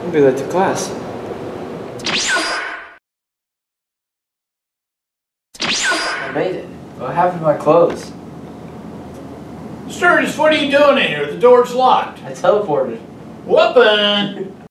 I'll be late to class. I made it. What happened to my clothes? Sturgis, what are you doing in here? The door's locked. I teleported. Whoopin'!